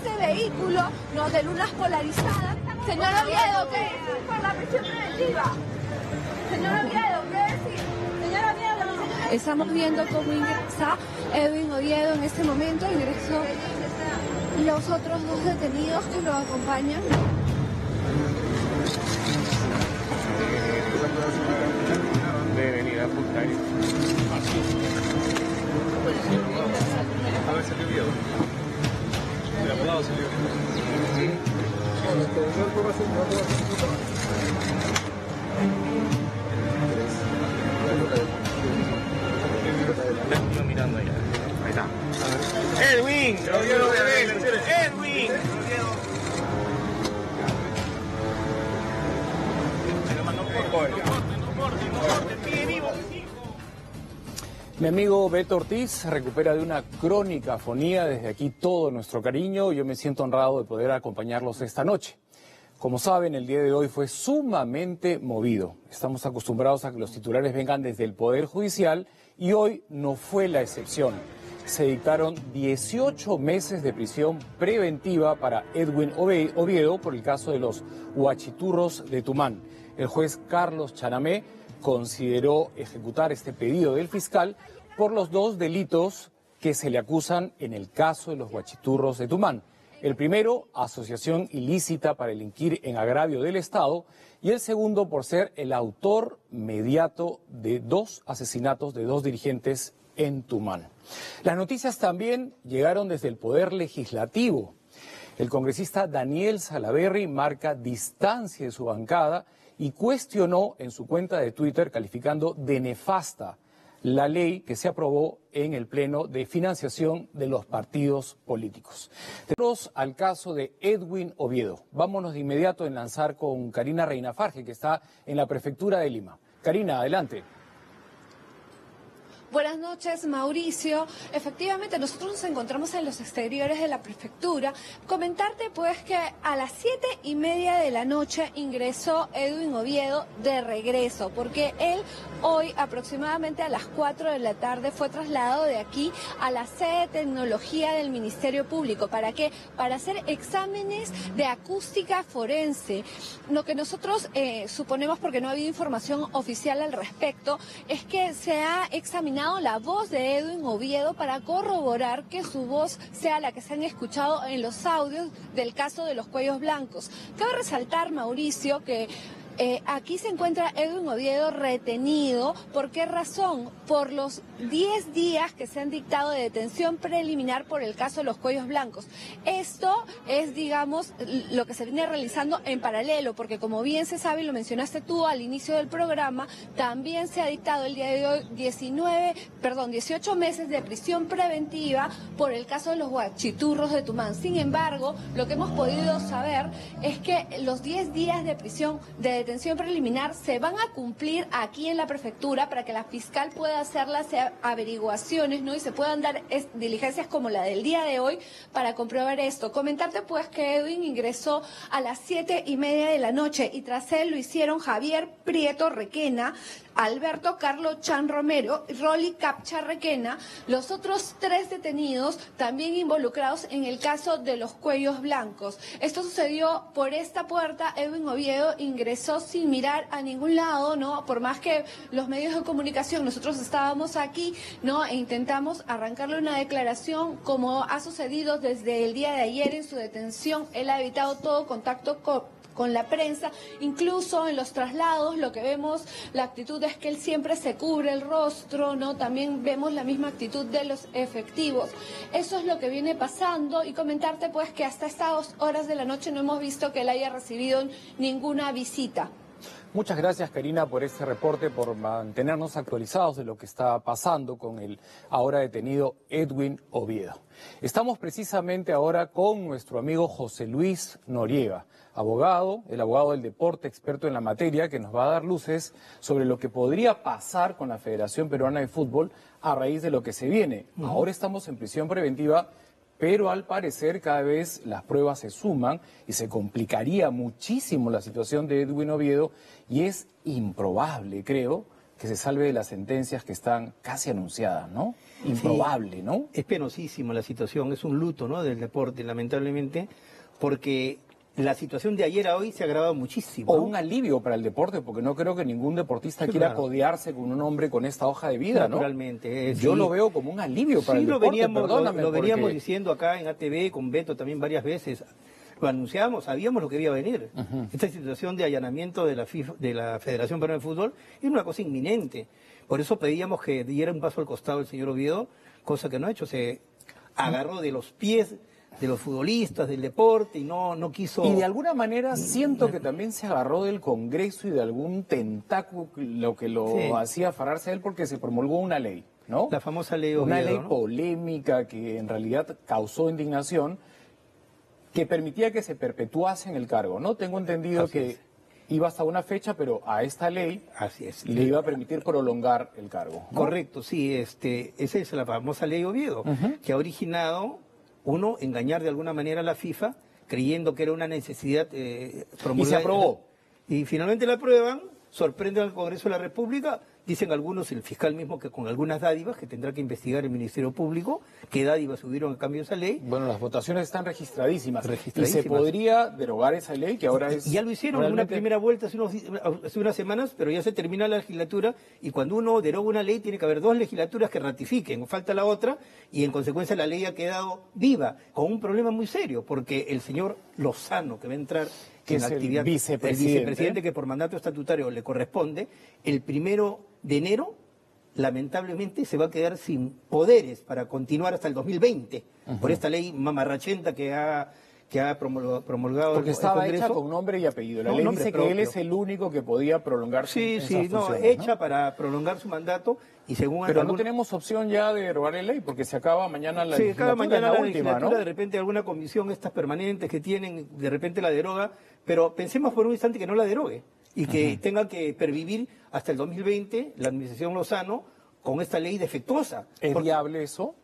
este vehículo, ¿no?, de lunas polarizadas. Señor Oviedo, ¿qué decir por la prisión preventiva? Señor Oviedo, ¿qué decir? Señor Oviedo, estamos viendo cómo ingresa Edwin Oviedo en este momento. Ingresó los otros dos detenidos que lo acompañan. De venir a apuntar. A ver, salió Oviedo. El abogado salió. Sí. Estoy mirando allá. Ahí está. ¡Edwin! ¡Edwin! Mi amigo Beto Ortiz se recupera de una crónica afonía. Desde aquí todo nuestro cariño. Yo me siento honrado de poder acompañarlos esta noche. Como saben, el día de hoy fue sumamente movido. Estamos acostumbrados a que los titulares vengan desde el Poder Judicial y hoy no fue la excepción. Se dictaron 18 meses de prisión preventiva para Edwin Oviedo por el caso de los huachiturros de Tumán. El juez Carlos Chanamé consideró ejecutar este pedido del fiscal por los dos delitos que se le acusan en el caso de los huachiturros de Tumán. El primero, asociación ilícita para delinquir en agravio del Estado, y el segundo por ser el autor mediato de dos asesinatos de dos dirigentes en Tumán. Las noticias también llegaron desde el Poder Legislativo. El congresista Daniel Salaverry marca distancia de su bancada y cuestionó en su cuenta de Twitter, calificando de nefasta la ley que se aprobó en el Pleno de financiación de los partidos políticos. Tenemos al caso de Edwin Oviedo. Vámonos de inmediato a enlazar con Karina Reinafarge, que está en la Prefectura de Lima. Karina, adelante. Buenas noches, Mauricio. Efectivamente, nosotros nos encontramos en los exteriores de la prefectura. Comentarte pues que a las 7:30 de la noche ingresó Edwin Oviedo de regreso, porque él hoy aproximadamente a las 4 de la tarde fue trasladado de aquí a la sede de tecnología del Ministerio Público. ¿Para qué? Para hacer exámenes de acústica forense. Lo que nosotros suponemos, porque no ha habido información oficial al respecto, es que se ha examinado la voz de Edwin Oviedo para corroborar que su voz sea la que se han escuchado en los audios del caso de los cuellos blancos. Cabe resaltar, Mauricio, que aquí se encuentra Edwin Oviedo retenido. ¿Por qué razón? Por los 10 días que se han dictado de detención preliminar por el caso de los cuellos blancos. Esto es, digamos, lo que se viene realizando en paralelo, porque como bien se sabe y lo mencionaste tú al inicio del programa, también se ha dictado el día de hoy 18 meses de prisión preventiva por el caso de los huachiturros de Tumán. Sin embargo, lo que hemos podido saber es que los 10 días de prisión de detención preliminar se van a cumplir aquí en la prefectura para que la fiscal pueda hacer las averiguaciones, ¿no? Y se puedan dar diligencias como la del día de hoy para comprobar esto. Comentarte pues que Edwin ingresó a las 7:30 de la noche y tras él lo hicieron Javier Prieto Requena, Alberto Carlos Chan Romero, Rolly Capcha Requena, los otros 3 detenidos también involucrados en el caso de los cuellos blancos. Esto sucedió por esta puerta. Edwin Oviedo ingresó sin mirar a ningún lado, ¿no? Por más que los medios de comunicación, nosotros estábamos aquí, ¿no? E intentamos arrancarle una declaración, como ha sucedido desde el día de ayer en su detención. Él ha evitado todo contacto con la prensa, incluso en los traslados lo que vemos, la actitud es que él siempre se cubre el rostro, ¿no? También vemos la misma actitud de los efectivos. Eso es lo que viene pasando, y comentarte pues que hasta estas horas de la noche no hemos visto que él haya recibido ninguna visita. Muchas gracias, Karina, por este reporte, por mantenernos actualizados de lo que está pasando con el ahora detenido Edwin Oviedo. Estamos precisamente ahora con nuestro amigo José Luis Noriega, abogado, el abogado del deporte, experto en la materia, que nos va a dar luces sobre lo que podría pasar con la Federación Peruana de Fútbol a raíz de lo que se viene. Ahora estamos en prisión preventiva, pero al parecer cada vez las pruebas se suman y se complicaría muchísimo la situación de Edwin Oviedo, y es improbable, creo, que se salve de las sentencias que están casi anunciadas, ¿no? Improbable, ¿no? Es penosísima la situación, es un luto, ¿no?, del deporte, lamentablemente, porque la situación de ayer a hoy se ha agravado muchísimo, O ¿no? un alivio para el deporte, porque no creo que ningún deportista Sí, quiera claro. codearse con un hombre con esta hoja de vida, ¿no? Naturalmente. Yo Sí. lo veo como un alivio para Sí, el lo deporte, veníamos, perdóname, lo veníamos porque- diciendo acá en ATV, con Beto también varias veces. Lo anunciábamos, sabíamos lo que iba a venir. Esta situación de allanamiento de la FIFA, de la Federación Peruana de Fútbol, es una cosa inminente. Por eso pedíamos que diera un paso al costado el señor Oviedo, cosa que no ha hecho. Se agarró de los pies de los futbolistas, del deporte, y no quiso... Y de alguna manera siento que también se agarró del Congreso y de algún tentáculo que lo Sí. hacía aferrarse a él porque se promulgó una ley, ¿no? La famosa ley Una Oviedo, ley ¿no? polémica que en realidad causó indignación, que permitía que se perpetuase en el cargo, ¿no? Tengo entendido Así que es. iba hasta una fecha, pero a esta ley Así es. le iba a permitir prolongar el cargo, ¿no? Correcto, sí, esa es la famosa ley Oviedo, que ha originado, uno, engañar de alguna manera a la FIFA, creyendo que era una necesidad Y se aprobó. Y finalmente la aprueban, sorprenden al Congreso de la República, dicen algunos, el fiscal mismo, que con algunas dádivas, que tendrá que investigar el Ministerio Público, qué dádivas hubieron a cambio de esa ley. Bueno, las votaciones están registradísimas. Y Registradísimas. se podría derogar esa ley que ahora es... Y ya lo hicieron en una realmente- primera vuelta hace unas semanas, pero ya se termina la legislatura y cuando uno deroga una ley tiene que haber dos legislaturas que ratifiquen, falta la otra y en consecuencia la ley ha quedado viva, con un problema muy serio, porque el señor Lozano, que va a entrar Que en es el actividad, vicepresidente. que por mandato estatutario le corresponde, el 1 de enero lamentablemente se va a quedar sin poderes para continuar hasta el 2020 por esta ley mamarrachenta que ha promulgado Porque el estaba Congreso. hecha con nombre y apellido. La No, ley nombre dice que él propio. es el único que podía prolongar Sí, esas sí, no, funciones, hecha para prolongar su mandato y según Pero no algún- tenemos opción ya de derogar la ley porque se acaba mañana la Sí, legislatura, cada mañana la la última, legislatura, ¿no? de repente alguna comisión, estas permanentes que tienen, de repente la deroga, pero pensemos por un instante que no la derogue y que tenga que pervivir hasta el 2020 la administración Lozano con esta ley defectuosa. ¿Es Porque, viable eso?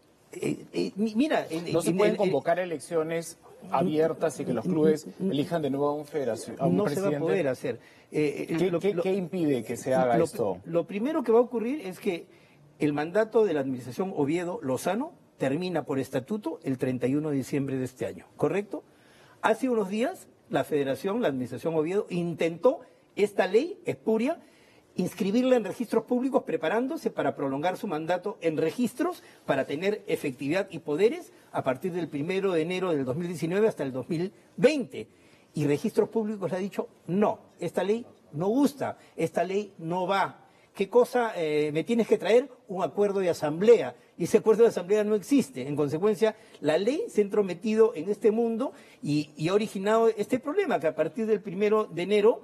mira, No se pueden convocar elecciones abiertas y que los clubes elijan de nuevo a un federación, a un no se va a presidente. poder hacer. ¿Qué impide que se haga esto? Lo primero que va a ocurrir es que el mandato de la administración Oviedo-Lozano termina por estatuto el 31 de diciembre de este año, ¿correcto? Hace unos días la federación, la administración Oviedo, intentó esta ley espuria, inscribirla en registros públicos preparándose para prolongar su mandato en registros para tener efectividad y poderes a partir del 1 de enero del 2019 hasta el 2020. Y registros públicos le ha dicho, no, esta ley no gusta, esta ley no va. ¿Qué cosa me tienes que traer? Un acuerdo de asamblea. Y ese acuerdo de asamblea no existe. En consecuencia, la ley se ha entrometido en este mundo y ha originado este problema, que a partir del 1 de enero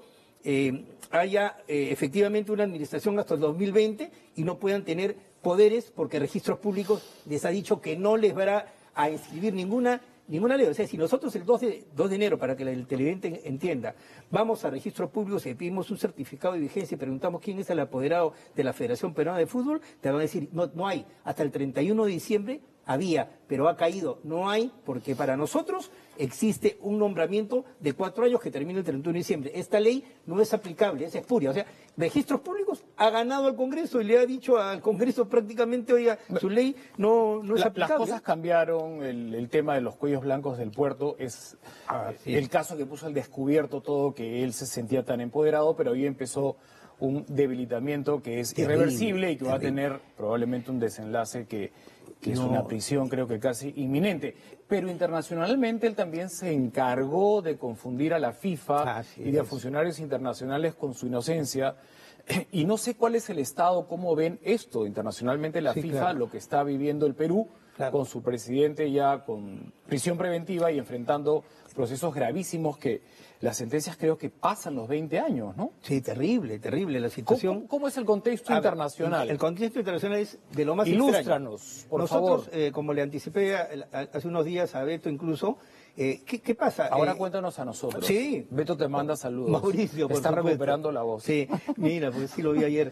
haya efectivamente una administración hasta el 2020 y no puedan tener poderes porque registros públicos les ha dicho que no les va a inscribir ninguna ley. O sea, si nosotros el 2 de enero, para que el televidente entienda, vamos a registros públicos y pedimos un certificado de vigencia y preguntamos quién es el apoderado de la Federación Peruana de Fútbol, te van a decir, no hay. Hasta el 31 de diciembre había, pero ha caído. No hay, porque para nosotros existe un nombramiento de 4 años que termina el 31 de diciembre. Esta ley no es aplicable, es espuria. O sea, registros públicos ha ganado al Congreso y le ha dicho al Congreso prácticamente, oiga, su ley no es Las aplicable. cosas cambiaron, el tema de los cuellos blancos del puerto es Sí. el caso que puso al descubierto todo, que él se sentía tan empoderado, pero ahí empezó un debilitamiento que es Terrible, irreversible y que va a terrible. tener probablemente un desenlace que es No. una prisión creo que casi inminente. Pero internacionalmente él también se encargó de confundir a la FIFA Así y de es. funcionarios internacionales con su inocencia. Y no sé cuál es el estado, cómo ven esto internacionalmente la Sí, FIFA, claro. lo que está viviendo el Perú, Claro. con su presidente ya con prisión preventiva y enfrentando procesos gravísimos que las sentencias creo que pasan los 20 años, ¿no? Sí, terrible, terrible la situación. ¿Cómo es el contexto A ver, internacional? El contexto internacional es de lo más extraño. Ilústranos, por Nosotros, favor. como le anticipé hace unos días a Beto incluso, ¿qué pasa? Ahora cuéntanos a nosotros. sí. Beto te manda saludos. Mauricio, por está supuesto. recuperando la voz. Sí, mira, porque sí lo vi ayer.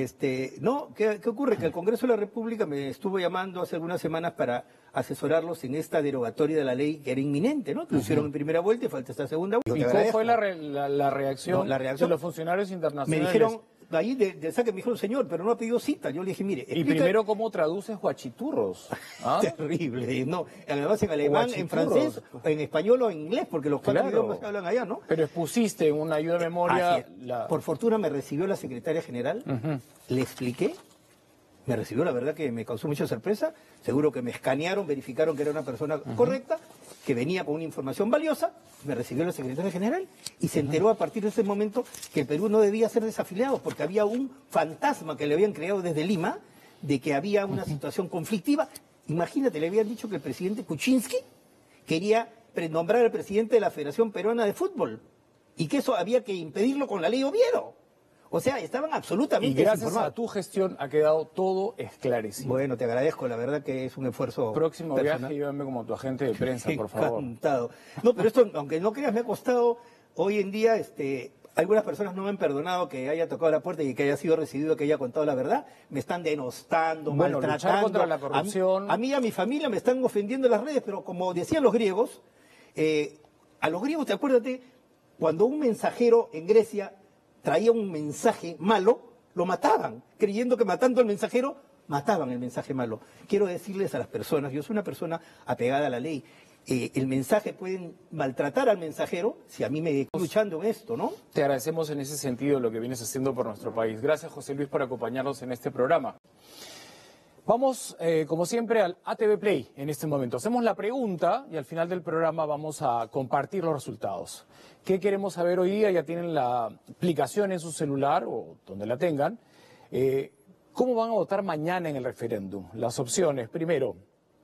¿Qué ocurre? Que el Congreso de la República me estuvo llamando hace algunas semanas para asesorarlos en esta derogatoria de la ley que era inminente, ¿no? Que lo hicieron en primera vuelta y falta esta segunda vuelta. ¿Y cómo fue la reacción No, la reacción- de los funcionarios Me internacionales? dijeron, ahí de saque me dijo, señor, pero no ha pedido cita. Yo le dije, mire... Y primero, ¿cómo traduces guachiturros? ¿Ah? Terrible, no. Además en alemán, en francés, en español o en inglés, porque los cuatro idiomas se hablan allá, ¿no? Pero expusiste en una ayuda de memoria... Por fortuna me recibió la secretaria general, le expliqué, me recibió, la verdad que me causó mucha sorpresa, seguro que me escanearon, verificaron que era una persona correcta, que venía con una información valiosa, me recibió la secretaria general y se enteró a partir de ese momento que el Perú no debía ser desafiliado porque había un fantasma que le habían creado desde Lima de que había una situación conflictiva. Imagínate, le habían dicho que el presidente Kuczynski quería nombrar al presidente de la Federación Peruana de Fútbol y que eso había que impedirlo con la ley Oviedo. O sea, estaban absolutamente Y gracias desinformados. a tu gestión ha quedado todo esclarecido. Bueno, te agradezco, la verdad que es un esfuerzo Próximo personal. viaje, llévame como tu agente de prensa, por favor. Encantado. No, pero esto, aunque no creas, me ha costado, hoy en día, algunas personas no me han perdonado que haya tocado la puerta y que haya sido recibido, que haya contado la verdad. Me están denostando, Bueno, maltratando. luchar contra la corrupción. A mí y a mi familia me están ofendiendo en las redes, pero como decían los griegos, a los griegos, te acuérdate, cuando un mensajero en Grecia traía un mensaje malo, lo mataban, creyendo que matando al mensajero, mataban el mensaje malo. Quiero decirles a las personas, yo soy una persona apegada a la ley, el mensaje pueden maltratar al mensajero si a mí me estoy luchando en esto, ¿no? Te agradecemos en ese sentido lo que vienes haciendo por nuestro país. Gracias, José Luis, por acompañarnos en este programa. Vamos, como siempre, al ATV Play en este momento. Hacemos la pregunta y al final del programa vamos a compartir los resultados. ¿Qué queremos saber hoy día? Ya tienen la aplicación en su celular o donde la tengan. ¿Cómo van a votar mañana en el referéndum? Las opciones, primero,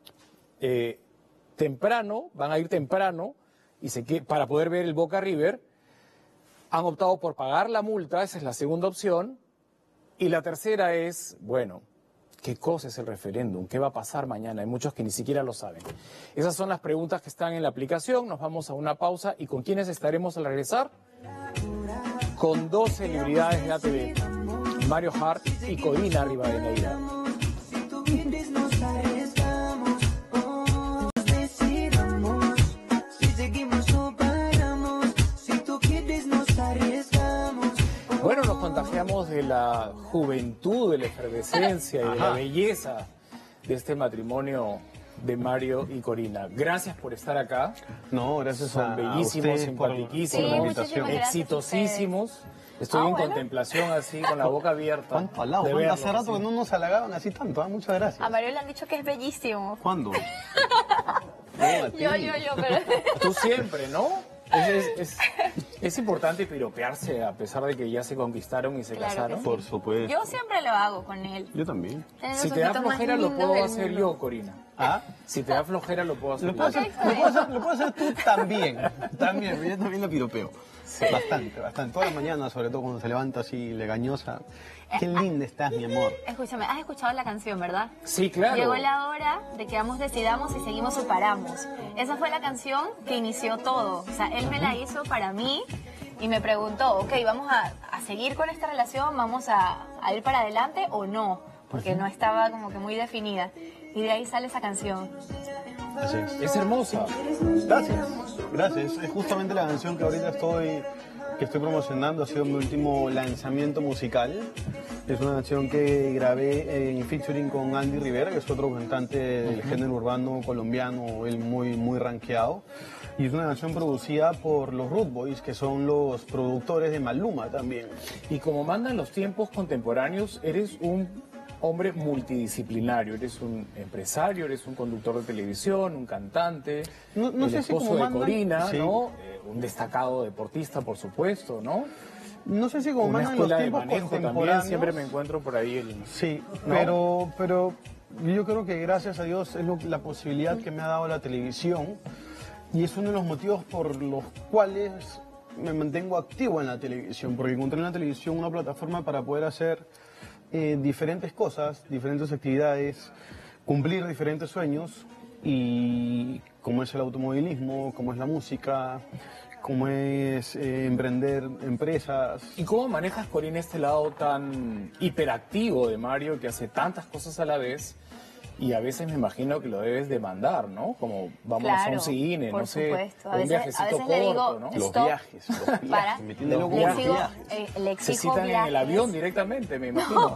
temprano, van a ir temprano para poder ver el Boca River. Han optado por pagar la multa, esa es la segunda opción. Y la tercera es, bueno, ¿qué cosa es el referéndum? ¿Qué va a pasar mañana? Hay muchos que ni siquiera lo saben. Esas son las preguntas que están en la aplicación. Nos vamos a una pausa. ¿Y con quiénes estaremos al regresar? Con dos celebridades de ATV, Mario Hart y Corina Rivadeneira. Bueno, nos contagiamos de la juventud, de la efervescencia y de la belleza de este matrimonio de Mario y Corina. Gracias por estar acá. No, gracias Son bellísimos, simpatiquísimos, exitosísimos. Estoy en contemplación así, con la boca abierta. ¿Cuánto halagado? de verlos, Hace rato así. que no nos halagaban así tanto. Muchas gracias. A Mario le han dicho que es bellísimo. ¿Cuándo? Yo, pero... Tú siempre, ¿no? Es importante piropearse a pesar de que ya se conquistaron y se Claro casaron. que Por supuesto. Yo siempre lo hago con él. Yo también. Tiene los Si te da ojitos más flojera lo lindos puedo del hacer mundo. yo, Corina. ¿Ah? Si te da flojera lo puedo hacer Lo yo. puedo hacer tú también. También, yo también lo piropeo. Bastante, bastante. Toda la mañana, sobre todo cuando se levanta así legañosa. Qué linda estás, mi amor. Escúchame, has escuchado la canción, ¿verdad? Sí, claro. Llegó la hora de que vamos, decidamos y seguimos o paramos. Esa fue la canción que inició todo. O sea, él me la hizo para mí y me preguntó, ok, ¿vamos a seguir con esta relación? ¿Vamos a ir para adelante o no? Porque no estaba como que muy definida. Y de ahí sale esa canción. Así es. Es hermosa. Gracias. Gracias. Es justamente la canción que ahorita estoy promocionando. Ha sido mi último lanzamiento musical. Es una canción que grabé en featuring con Andy Rivera, que es otro cantante del género urbano colombiano, él muy rankeado. Y es una canción producida por los Root Boys, que son los productores de Maluma también. Y como mandan los tiempos contemporáneos, eres un hombre multidisciplinario. Eres un empresario, eres un conductor de televisión, un cantante, No el sé si esposo como de mandan- Corina, sí. ¿no? Un destacado deportista, por supuesto, ¿no? No sé si como Una mandan los escuela de tiempos manejo también, contemporáneos. siempre me encuentro por ahí el... Sí, ¿no? pero yo creo que gracias a Dios es la posibilidad que me ha dado la televisión y es uno de los motivos por los cuales me mantengo activo en la televisión, porque encontré en la televisión una plataforma para poder hacer diferentes cosas, diferentes actividades, cumplir diferentes sueños y como es el automovilismo, como es la música, como es emprender empresas. ¿Y cómo manejas, Corina, este lado tan hiperactivo de Mario, que hace tantas cosas a la vez Y a veces me imagino que lo debes demandar, ¿no? Como vamos a Claro, un cine, por no sé, supuesto. A un veces viajecito le digo, corto, ¿no? Los Stop. viajes, Para, me tiene loco le con los exijo, viajes. le Se exijo citan en el viajes. avión directamente, me imagino.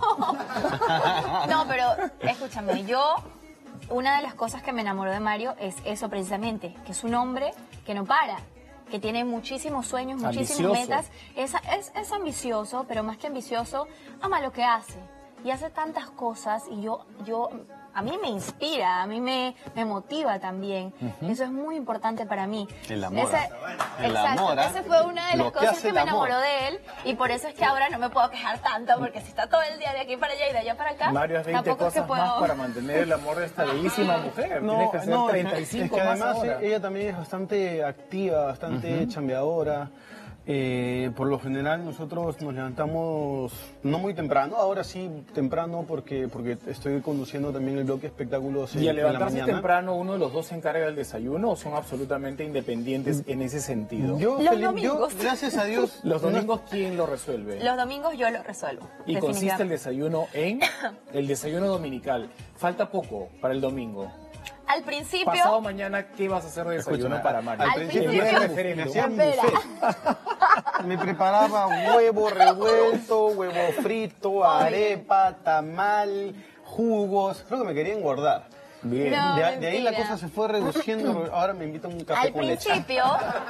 No, pero escúchame, una de las cosas que me enamoró de Mario es eso precisamente, que es un hombre que no para, que tiene muchísimos sueños, muchísimas Ambicioso. metas. Es ambicioso, pero más que ambicioso, ama lo que hace. Y hace tantas cosas y a mí me inspira, a mí me motiva también. Eso es muy importante para mí. El amor. El Exacto, amor, ¿ah? esa fue una de Lo las que cosas hace que el me amor. enamoró de él y por eso es que ahora no me puedo quejar tanto porque si está todo el día de aquí para allá y de allá para acá, Mario, es 20 tampoco es que cosas más puedo... para mantener el amor de esta bellísima mujer. Tienes que hacer 35 es que más además ahora. ella también es bastante activa, bastante chambeadora. Por lo general nosotros nos levantamos no muy temprano, ahora sí temprano porque estoy conduciendo también el bloque de espectáculos ¿Y al en la levantarse mañana. temprano uno de los dos se encarga del desayuno o son absolutamente independientes en ese sentido? Yo, Los yo, domingos. gracias a Dios, Los no- domingos, ¿quién lo resuelve? Los domingos yo lo resuelvo. Y consiste el definitivamente. desayuno en el desayuno dominical. Falta poco para el domingo. Al principio, Pasado mañana, ¿qué vas a hacer de desayuno Escúchame, para Mario? al El principio- día del me referéndum. hacía un Espera. buffet. Me preparaba huevo revuelto, huevo frito, arepa, tamal, jugos. Creo que me quería engordar. Bien. No. De ahí la mentira. cosa se fue reduciendo. Ahora me invitan un café al con leche. principio,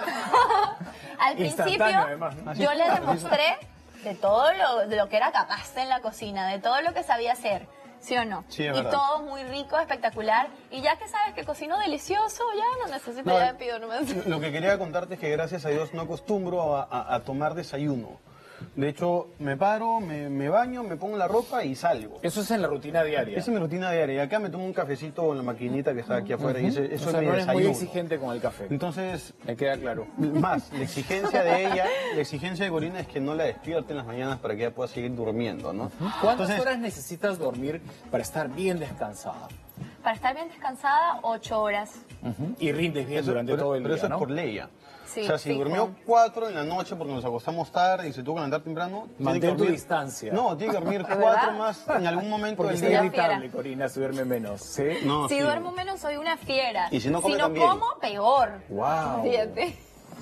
al principio, Instantáneo, además, ¿no? yo le demostré de todo de lo que era capaz en la cocina, de todo lo que sabía hacer. ¿Sí o no? Sí, es y verdad. todo muy rico, espectacular. Y ya que sabes que cocino delicioso, ya no necesito, No, ya me pido nomás. Lo que quería contarte es que gracias a Dios no acostumbro a tomar desayuno. De hecho, me paro, me baño, me pongo la ropa y salgo. Eso es en la rutina diaria. Esa es mi rutina diaria. Y acá me tomo un cafecito en la maquinita que está aquí afuera. Y eso O es sea, mi no eres muy desayuno. exigente con el café. Entonces, Me queda claro. más, la exigencia de ella, la exigencia de Corina es que no la despierte en las mañanas para que ella pueda seguir durmiendo, ¿no? ¿Cuántas Entonces, horas necesitas dormir para estar bien descansada? Para estar bien descansada, 8 horas. Y rindes bien durante pero, todo el pero día, eso ¿no? es por ley ya. Sí, o sea, si fijo. durmió 4 en la noche porque nos acostamos tarde y se tuvo que levantar temprano, tiene Mantén que tu dormir- distancia. No, tiene que dormir ¿De 4 verdad? más en algún momento Porque del soy una día. fiera. irritable, Corina, si duerme menos. ¿Sí? No, Si sí. duermo menos, soy una fiera. Y si no come no también. como, peor. Wow. Fíjate.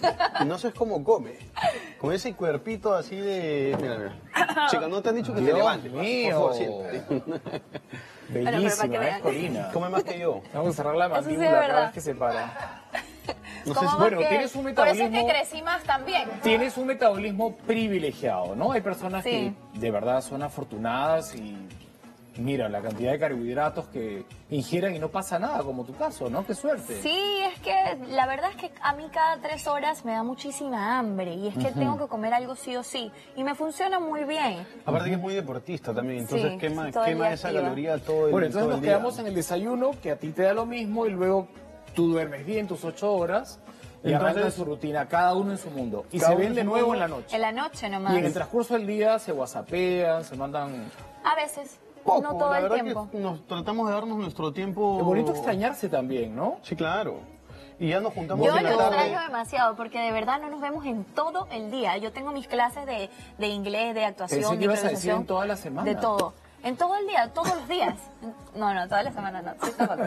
Y no sabes cómo come. Con ese cuerpito así de... Mira, mira. Chica, no te han dicho que te Dios levantes. mío. Por favor, siéntate. pero para que Bellísima, vean. ¿eh, Corina? Come más que yo. Vamos a cerrar la Eso sí es mandíbula cada verdad. vez que se para. No sé Como si- más bueno, que tienes un él. Por eso es que metabolismo- crecí más también. Tienes un metabolismo privilegiado, ¿no? Hay personas Sí. que de verdad son afortunadas y mira la cantidad de carbohidratos que ingieran y no pasa nada, como tu caso, ¿no? Qué suerte. Sí, es que la verdad es que a mí cada 3 horas me da muchísima hambre y es que tengo que comer algo sí o sí y me funciona muy bien. Aparte que es muy deportista también, entonces Sí, quema, sí, todo el quema día esa activa. caloría todo el Bueno, entonces todo nos el día. quedamos en el desayuno, que a ti te da lo mismo, y luego tú duermes bien tus 8 horas y Entonces- arrancan su rutina, cada uno en su mundo. Y Cada se uno ven en de su nuevo mundo. en la noche. En la noche nomás. Y en el transcurso del día se whatsappean, se mandan... A veces, Poco, no todo la el verdad tiempo. que nos tratamos de darnos nuestro tiempo... Es bonito extrañarse también, ¿no? Sí, claro. Y ya nos juntamos Yo en lo la tarde. extraño demasiado porque de verdad no nos vemos en todo el día. Yo tengo mis clases de inglés, de actuación, Pensé que de ibas a decir improvisación, en toda la semana. de todo. En todo el día, todos los días. No, toda la semana no. Sí, tampoco.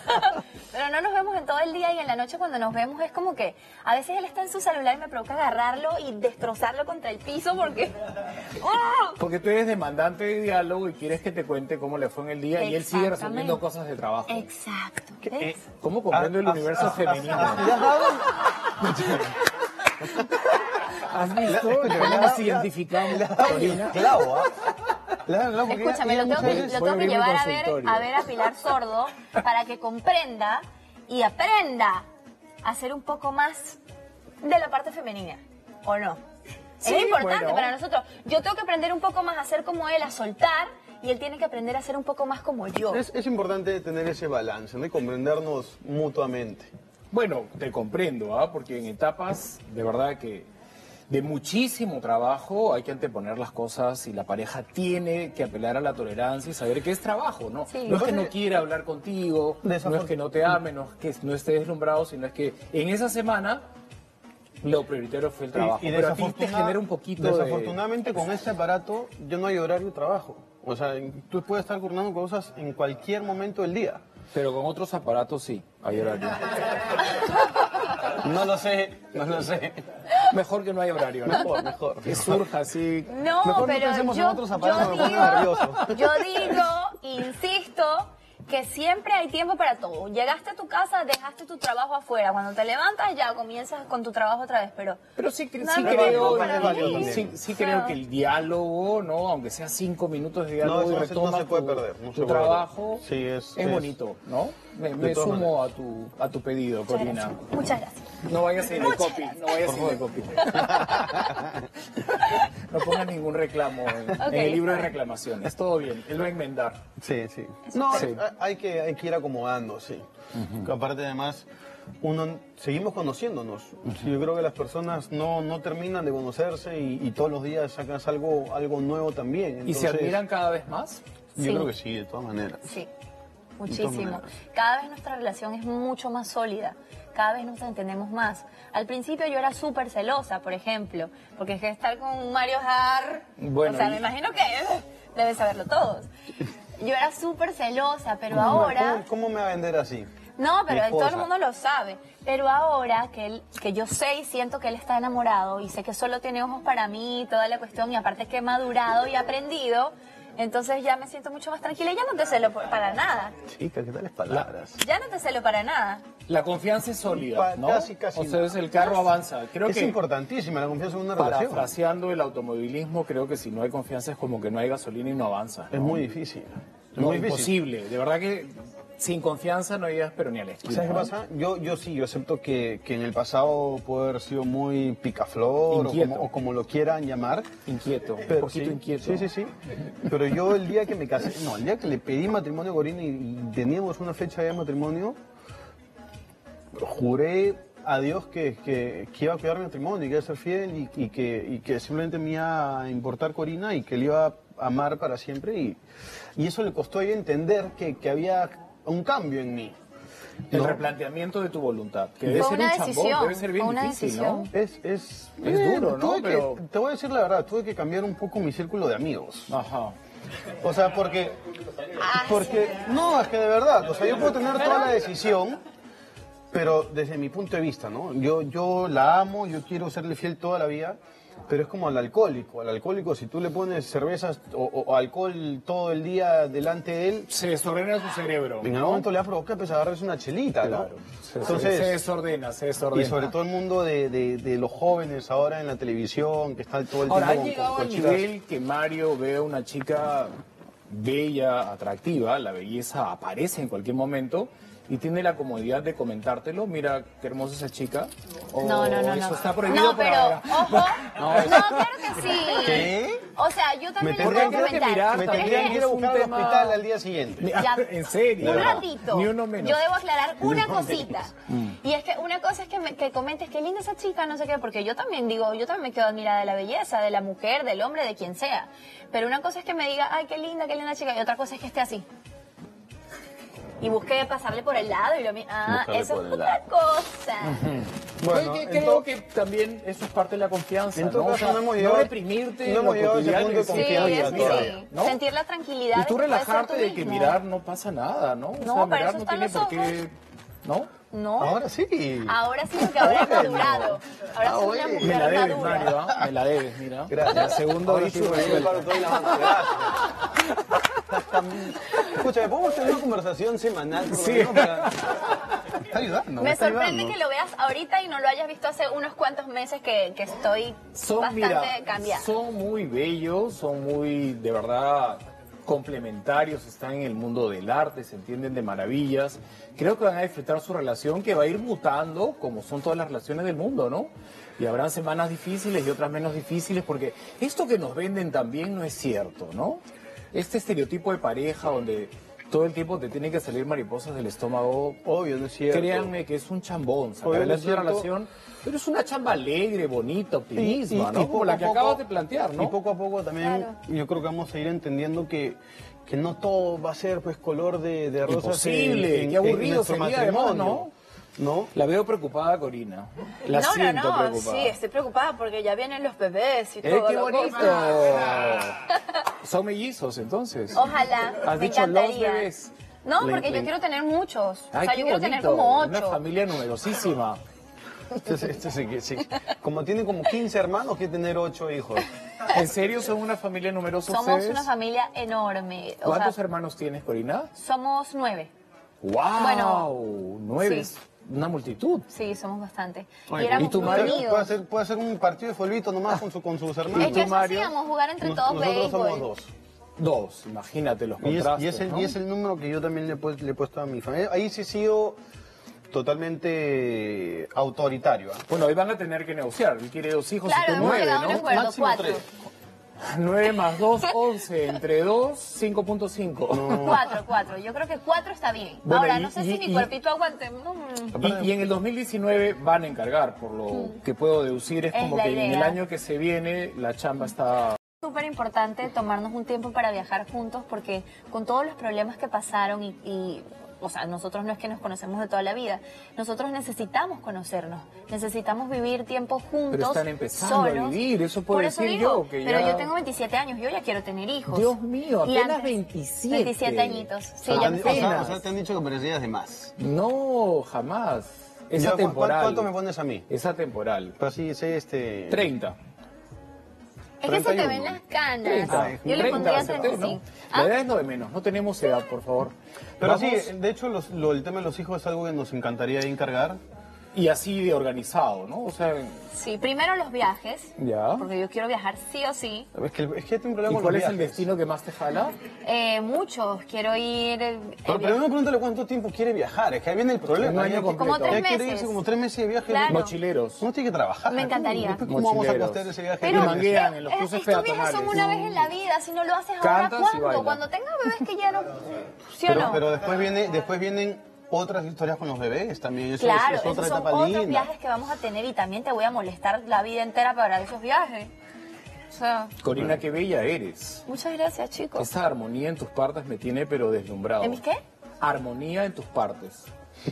Pero no nos vemos en todo el día y en la noche cuando nos vemos es como que a veces él está en su celular y me provoca agarrarlo y destrozarlo contra el piso porque... ¡Ah! Porque tú eres demandante de diálogo y quieres que te cuente cómo le fue en el día y él sigue resolviendo Exactamente. cosas de trabajo. Exacto. ¿Ves? ¿Cómo comprendo el universo femenino? ¿Le has dado? ¿Has visto cómo nos identificamos, Corina? Clavo, ¿ah? Le has dado clavo porque Escúchame, ella lo tengo muchas que, veces- lo voy a tengo que abrir mi llevar consultorio. a ver a Pilar Sordo para que comprenda y aprenda a ser un poco más de la parte femenina, ¿o no? Sí, es importante bueno. para nosotros. Yo tengo que aprender un poco más a ser como él, a soltar, y él tiene que aprender a ser un poco más como yo. Es importante tener ese balance, ¿no? Y comprendernos mutuamente. Bueno, te comprendo, ¿ah? Porque en etapas de verdad que de muchísimo trabajo hay que anteponer las cosas y la pareja tiene que apelar a la tolerancia y saber que es trabajo, ¿no? Sí. No es que no quiera hablar contigo, no es que no te ame, no es que no estés deslumbrado, sino es que en esa semana lo prioritario fue el trabajo. Pero a ti te genera un poquito de... Desafortunadamente con este aparato yo no hay horario de trabajo. O sea, tú puedes estar coordinando cosas en cualquier momento del día. Pero con otros aparatos sí, hay horario. No lo sé, no lo sé. Mejor que no hay horario, ¿no? Mejor. Que surja así. No, Mejor no pero pensemos en yo, otros aparatos, me yo pongo nervioso. yo digo, insisto, que siempre hay tiempo para todo. Llegaste a tu casa, dejaste tu trabajo afuera. Cuando te levantas ya comienzas con tu trabajo otra vez, pero Sí no hay creo, tiempo para mí. sí creo que el diálogo, ¿no? Aunque sea 5 minutos de diálogo No, y no retomas se puede tu, perder, no se tu puede trabajo, perder. Sí, es bonito, ¿no? Me todas sumo a tu pedido, Corina. Muchas gracias. No vayas sin el copy, no vayas sin el copy. No pongas ningún reclamo en el libro de reclamaciones. Todo bien, él va a enmendar. Sí, sí. No, Sí. hay que ir acomodando, sí. Aparte, además, seguimos conociéndonos. Sí, yo creo que las personas no terminan de conocerse y todos los días sacas algo nuevo también. ¿Y se Entonces, admiran cada vez más? Yo Sí. creo que sí, de todas maneras. Sí, todas muchísimo. maneras. Cada vez nuestra relación es mucho más sólida, cada vez nos entendemos más. Al principio yo era súper celosa, por ejemplo, porque es que estar con Mario Har, Bueno, o sea, y- me imagino que deben saberlo todos. Yo era súper celosa, pero ahora... ¿Cómo me va a vender así? No, pero Mi todo el esposa. mundo lo sabe. Pero ahora que yo sé y siento que él está enamorado y sé que solo tiene ojos para mí, toda la cuestión, y aparte que he madurado y aprendido, entonces ya me siento mucho más tranquila y ya no te celo para nada. Chica, ¿qué tales palabras? Ya no te celo para nada. La confianza es sólida, ¿no? Casi o sea, no. es el carro avanza. Creo Es que importantísima la confianza en una relación. parafraseando el automovilismo, creo que si no hay confianza es como que no hay gasolina y no avanza. Es ¿no? muy difícil. Es No, muy difícil. imposible. De verdad que sin confianza no llegas pero ni a la esquina. ¿Sabes qué ¿no? pasa? Yo acepto que en el pasado puedo haber sido muy picaflor Inquieto. o como lo quieran llamar. Inquieto, un Pero poquito sí, inquieto. Sí. Pero yo el día que me casé, no, el día que le pedí matrimonio a Corina y teníamos una fecha de matrimonio, juré a Dios que iba a cuidar mi matrimonio y que iba a ser fiel y que simplemente me iba a importar Corina y que le iba a amar para siempre. Y eso le costó a ella entender que había un cambio en mí. El ¿no? replanteamiento de tu voluntad, que debe Fue ser una un chambón, decisión, debe ser bien fue una difícil, decisión. ¿no? Es duro, ¿no? tuve que- Pero- te voy a decir la verdad, tuve que cambiar un poco mi círculo de amigos. Ajá. O sea, porque no, es que de verdad, o sea, yo puedo tener toda la decisión, pero desde mi punto de vista, ¿no? Yo la amo, yo quiero serle fiel toda la vida, pero es como al alcohólico si tú le pones cervezas o alcohol todo el día delante de él, Se desordena su cerebro. en algún ¿no? momento le va a provocar pues agarrarse una chelita, ¿no? Claro. Se Entonces, desordena, se desordena. y sobre todo el mundo de los jóvenes ahora en la televisión, que están todo el Ahora, ha tiempo llegado con al chicas. nivel que Mario ve a una chica bella, atractiva, la belleza aparece en cualquier momento y tiene la comodidad de comentártelo, mira qué hermosa esa chica. O No. eso está prohibido No, por pero, ahora. ojo. No, claro que sí. ¿Qué? O sea, yo también Me les voy a tendrían que comentar. mirar, Me también tendrían que ir a es un buscar al tema- hospital al día siguiente. Ya. En serio. Un ratito. Ni uno menos. Yo debo aclarar una cosita. Y es que una cosa es que comentes qué linda esa chica, no sé qué, porque yo también me quedo admirada de la belleza, de la mujer, del hombre, de quien sea. Pero una cosa es que me diga, ay, qué linda chica, y otra cosa es que esté así. Y busque pasarle por el lado y lo Buscarle eso por es el otra cosa. Bueno, Que en creo todo- que también eso es parte de la confianza, en todo ¿no? O caso, sea, no hemos no llegado- reprimirte no hemos lo llegado a ese cotidiano punto de y decir, Sí, confianza "Oye, eso mira", sí. ¿no? Sentir la tranquilidad Y de tú que puedes ser relajarte tú de que mismo. mirar no pasa nada, ¿no? O No, sea, para mirar eso no están tiene los por qué, ¿no? No. Ahora sí. Ahora sí, porque ahora he madurado. Ahora soy una bueno. Me mujer la debes, madura. Mario, ¿ah? Me la debes, mira. Gracias. Ya, segundo Ahora dicho sí, y porque yo resuelto. paro todo y la mano. Gracias. Escucha, ¿podemos tener una conversación semanal? Por lo Sí. menos para- Está ayudando. Me está sorprende ayudando. que lo veas ahorita y no lo hayas visto hace unos cuantos meses que estoy bastante cambiada. son muy bellos, son muy, de verdad, complementarios, están en el mundo del arte, se entienden de maravillas. Creo que van a disfrutar su relación que va a ir mutando, como son todas las relaciones del mundo, ¿no? Y habrán semanas difíciles y otras menos difíciles, porque esto que nos venden también no es cierto, ¿no? Este estereotipo de pareja donde todo el tiempo te tienen que salir mariposas del estómago, Obvio, no es cierto. créanme que es un chambón. Obvio, Sacar no es una cierto. relación, pero es una chamba alegre, bonita, optimismo, ¿no? y Como poco la a que poco- acabas de plantear, ¿no? Y poco a poco también Claro. yo creo que vamos a ir entendiendo que no todo va a ser pues color de rosas. Imposible, qué aburrido nuestro sería, además, matrimonio, ¿no? La veo preocupada, Corina. La siento preocupada. sí, estoy preocupada porque ya vienen los bebés y todo. ¡Qué la bonito! cosa. ¿Son mellizos entonces? Ojalá, ¿Has me dicho los encantaría. bebés? No, porque yo quiero tener muchos. Ay, o sea, qué yo quiero tener bonito. como Una 8. familia numerosísima. Como tiene como 15 hermanos, quiere tener 8 hijos. ¿En serio son una familia numerosa Somos ustedes? una familia enorme. O ¿Cuántos sea, hermanos tienes, Corina? somos 9. ¡Wow! Bueno, 9 sí. es una multitud. Sí, somos bastante. Oye, Y éramos ¿y tu muy marido? unidos. Puede hacer un partido de fulbito nomás con sus hermanos. Es que tú, eso Mario? hacíamos, jugar entre todos Nosotros somos béisbol. 2. 2, imagínate los Y contrastes, es ¿no? el número que yo también le he puesto a mi familia. Ahí sí he sido totalmente autoritario. ¿Ah? Bueno, hoy van a tener que negociar. Él quiere 2 hijos Claro, y tú hemos 9, llegado a un ¿no? acuerdo, Máximo 4. 3. 9 más 2, 11. Entre 2, 5.5. 4. Yo creo que 4 está bien. Bueno, Ahora, y- no sé y- si mi y- cuerpito aguante. Y en el 2019 van a encargar, por lo que puedo deducir, es Es como la que en el idea. año que se viene la chamba está... Súper importante tomarnos un tiempo para viajar juntos porque con todos los problemas que pasaron o sea, nosotros no es que nos conocemos de toda la vida, nosotros necesitamos conocernos, necesitamos vivir tiempo juntos. Pero están empezando a solos. vivir, eso puedo Por eso decir digo, yo, que pero ya- yo tengo 27 años, yo ya quiero tener hijos. Dios mío, Y apenas antes- 27. 27 añitos, sí, O ya sea, me o sea, siento. te han dicho que parecías de más. No, jamás. Es Ya, atemporal. ¿Cuánto me pones a mí? Es atemporal. Pero sí, sé 30. Es que se te 31. ven las canas. 30. Yo le pondría acepté, 35. ¿no? La edad es lo de menos, no tenemos edad, por favor. Pero Vamos- sí, de hecho, el tema de los hijos es algo que nos encantaría encargar. Y así de organizado, ¿no? O sea, Sí, primero los viajes, ya. porque yo quiero viajar sí o sí. Es que tengo un problema ¿Y con cuál los es el viajes. destino que más te jala? Muchos, quiero ir... Pero primero pregúntale cuánto tiempo quiere viajar, es que ahí viene el problema. Un año Ya que- completo. Como 3 ya quiere meses. irse como 3 meses de viaje. Claro. Mochileros. Uno tiene que trabajar. Me encantaría. Después, ¿cómo vamos a Mochileros. costear ese viaje? Pero Y manguean en los cruces estos viajes peatonales. son una vez en la vida, si no lo haces Cantas y ahora, ¿cuándo? bailas. Cuando tengas bebés que ya no... ¿Sí o no? Pero después vienen otras historias con los bebés también. Eso Claro, es otra esos son etapa otros linda. viajes que vamos a tener y también te voy a molestar la vida entera para esos viajes. O sea, Corina, qué bella eres. muchas gracias, chicos. Esa armonía en tus partes me tiene pero deslumbrado. ¿En mis qué? Armonía en tus partes.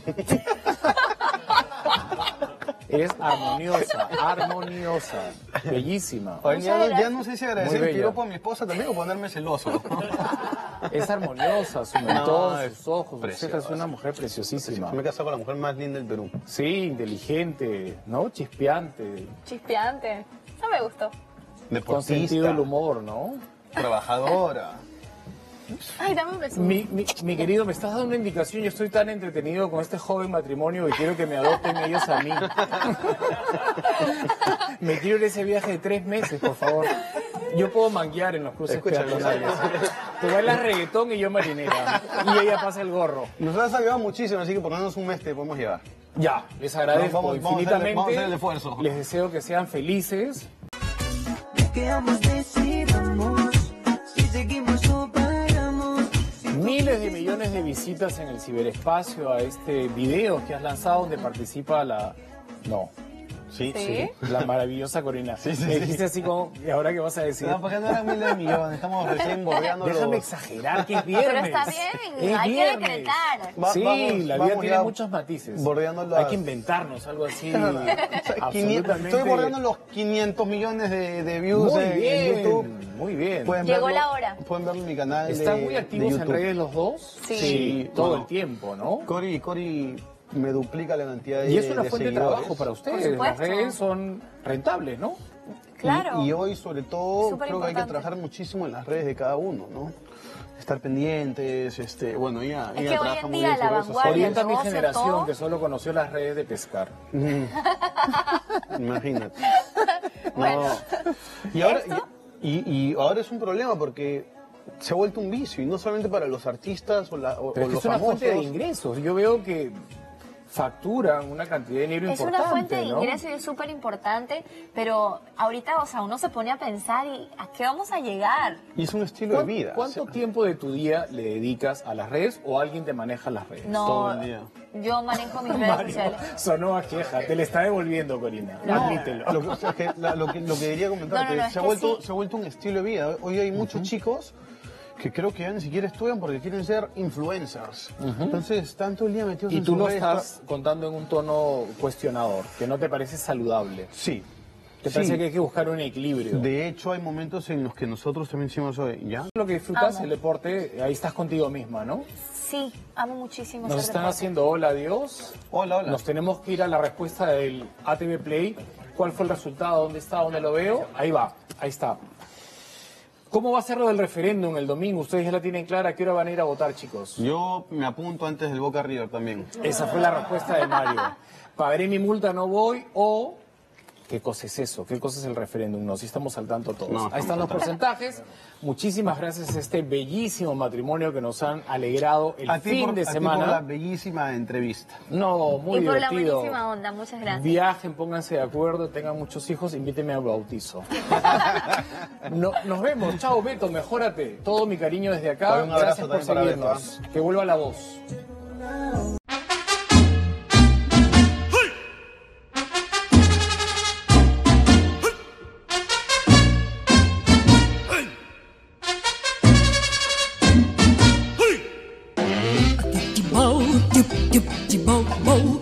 Eres armoniosa, bellísima. Oye, Muchas ya gracias. no sé si Muy agradecer el bella. piropo a mi esposa también o ponerme celoso. Es armoniosa, su mentón, es sus ojos, preciosa. es una mujer preciosísima. Me he casado con la mujer más linda del Perú. Sí, inteligente, ¿no? Chispeante, Chispeante. No me gustó. con sentido del humor, ¿no? Trabajadora. Ay, dame un beso. Mi querido, me estás dando una indicación. Yo estoy tan entretenido con este joven matrimonio que quiero que me adopten ellos a mí. Me quiero ir a ese viaje de 3 meses, por favor. Yo puedo manguear en los cruces Escúchame, peatonales. Tú bailas reggaetón y yo marinera. Y ella pasa el gorro. Nos has ayudado muchísimo, así que por lo menos un mes te podemos llevar. Ya, les agradezco Vamos a hacer- infinitamente. vamos a hacer el esfuerzo. Les deseo que sean felices. Que ambos decidamos si seguimos o paramos. Miles de millones de visitas en el ciberespacio a este video que has lanzado donde participa la... No, Sí, ¿Sí? la maravillosa Corina. Sí, Me dijiste así como, ¿y ahora qué vas a decir? No, porque no eran miles de millones, estamos recién bordeando Déjame los... exagerar, que es viernes. Pero está bien, Es hay que viernes. decretar. Sí, la vida vamos tiene ya muchos matices. bordeando Hay las- que inventarnos algo así. 500 absolutamente. Estoy bordeando los 500 millones de views Muy en bien, YouTube. muy bien. Pueden Llegó verlo- la hora. Pueden verlo en mi canal ¿Están de, muy de activos en YouTube. redes los dos? Sí. todo Bueno. el tiempo, ¿no? Cory me duplica la cantidad de Y es una fuente de seguidores. trabajo para ustedes. Por Las supuesto. redes son rentables, ¿no? Claro. Y hoy, sobre todo, Súper creo que hay que importante. trabajar muchísimo en las redes de cada uno, ¿no? Estar pendientes, bueno, ella Es que ella hoy trabaja en muy día bien la sus redes vanguardia- Orienta a mi negocio, generación todo. que solo conoció las redes de pescar. Imagínate. Bueno. Y ahora, ¿Esto? y ahora es un problema porque se ha vuelto un vicio, y no solamente para los artistas o Pero es que los es una famosos. fuente de ingresos. Yo veo que facturan una cantidad de dinero Es importante, una fuente de ¿no? ingreso y es súper importante, pero ahorita, o sea, uno se pone a pensar y ¿a qué vamos a llegar? Y es un estilo de vida. ¿Cuánto tiempo de tu día le dedicas a las redes o alguien te maneja las redes? No, todo el día. yo manejo mis redes Mario, sociales. sonó a queja, te le está devolviendo, Corina. No. Admítelo. Lo que, o sea, que lo que quería comentar, No, no, que es se ha que vuelto, sí. se ha vuelto un estilo de vida. Hoy hay muchos chicos que creo que ya ni siquiera estudian porque quieren ser influencers. Entonces están todo el día metidos Y en tú sus lo redes. estás contando en un tono cuestionador, que no te parece saludable. Sí. ¿Te parece Sí. que hay que buscar un equilibrio? De hecho, hay momentos en los que nosotros también decimos, oye, ¿ya? Lo que disfrutas, Amo. el deporte, ahí estás contigo misma, ¿no? Sí, amo muchísimo Nos hacer están deporte. haciendo hola, adiós. Hola, hola. Nos tenemos que ir a la respuesta del ATV Play. ¿Cuál fue el resultado? ¿Dónde está? ¿Dónde lo veo? Ahí va, ahí está. ¿Cómo va a ser lo del referéndum el domingo? Ustedes ya la tienen clara. ¿A qué hora van a ir a votar, chicos? Yo me apunto antes del Boca River también. Esa fue la respuesta de Mario. Pagaré mi multa, no voy, o... ¿Qué cosa es eso? ¿Qué cosa es el referéndum? No, si estamos al tanto todos. No, Ahí están los estamos al porcentajes. Muchísimas gracias a este bellísimo matrimonio que nos han alegrado el A ti fin por- de a ti por semana. la bellísima entrevista. No, muy Y por la divertido. buenísima onda, muchas gracias. Viajen, pónganse de acuerdo, tengan muchos hijos, invítenme al bautizo. Nos vemos. Chao, Beto, mejórate. Todo mi cariño desde acá. Dale un abrazo Gracias por también para Beto, seguirnos. Que vuelva la voz. Bow, dip, dip, dip, bow, bow.